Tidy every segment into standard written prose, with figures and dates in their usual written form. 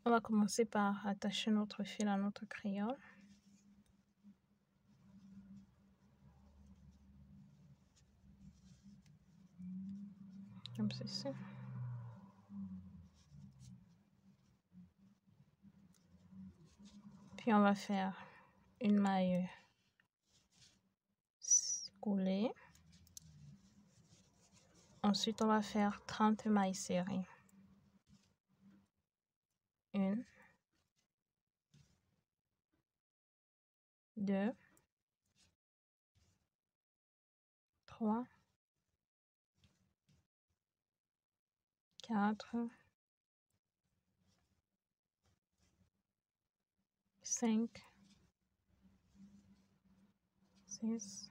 On va commencer par attacher notre fil à notre créole. Comme ceci. Puis on va faire une maille coulée. Ensuite, on va faire 30 mailles serrées. 1, 2, 3, 4, 5, 6,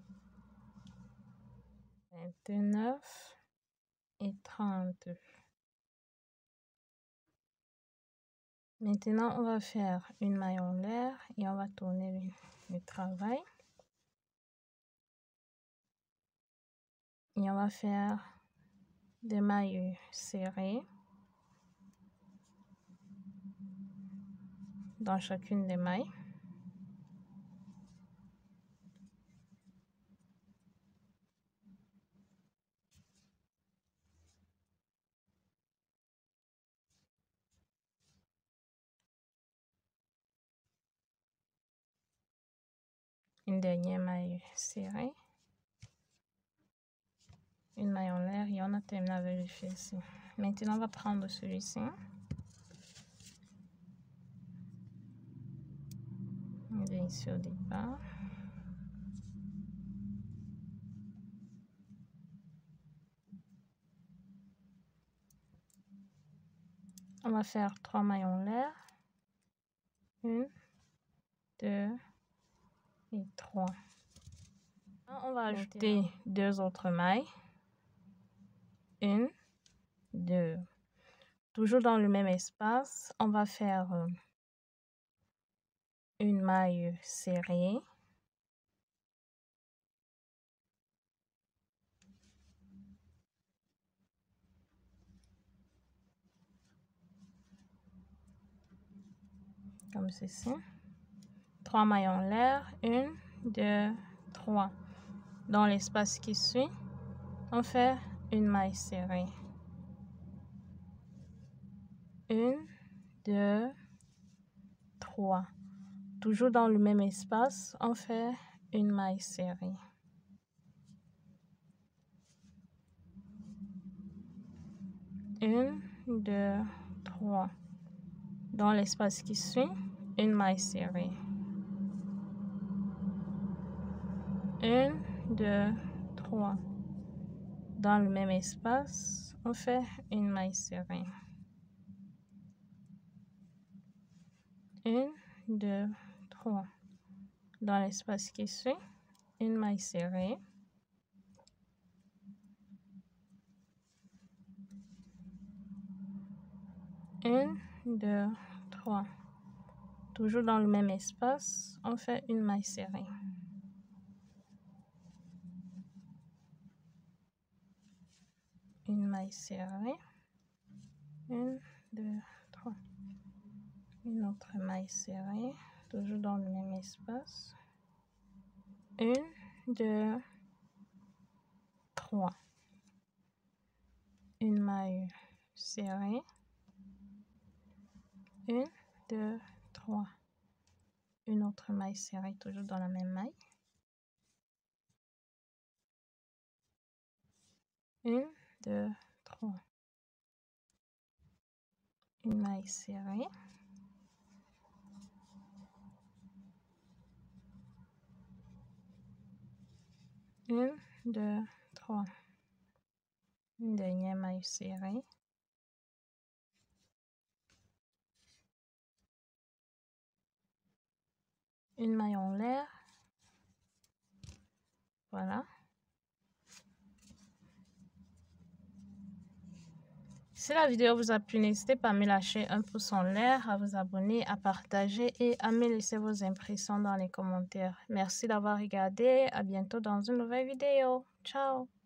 29 et 30. Maintenant, on va faire une maille en l'air et on va tourner le travail. Et on va faire des mailles serrées dans chacune des mailles. Une dernière maille serrée. Une maille en l'air et on a terminé avec le fil ici. Maintenant, on va prendre celui-ci. On vient ici au départ. On va faire 3 mailles en l'air. 1, 2 et 3. On va ajouter 2 autres mailles. 1, 2. Toujours dans le même espace, on va faire une maille serrée. Comme ceci. 3 mailles en l'air. 1, 2, 3. Dans l'espace qui suit, on fait une maille serrée. 1, 2, 3. Toujours dans le même espace, on fait une maille serrée. 1, 2, 3. Dans l'espace qui suit, une maille serrée. 1, 2, 3. Dans le même espace, on fait une maille serrée. 1, 2, 3. Dans l'espace qui suit, une maille serrée. 1, 2, 3. Toujours dans le même espace, on fait une maille serrée. Une maille serrée. 1, 2, 3. Une autre maille serrée, toujours dans le même espace. 1, 2, 3. Une maille serrée. 1, 2, 3. Une autre maille serrée, toujours dans la même maille. 1, 2, 3. Une maille serrée. 1, 2, 3. Une dernière maille serrée. Une maille en l'air. Voilà. Si la vidéo vous a plu, n'hésitez pas à me lâcher un pouce en l'air, à vous abonner, à partager et à me laisser vos impressions dans les commentaires. Merci d'avoir regardé. À bientôt dans une nouvelle vidéo. Ciao!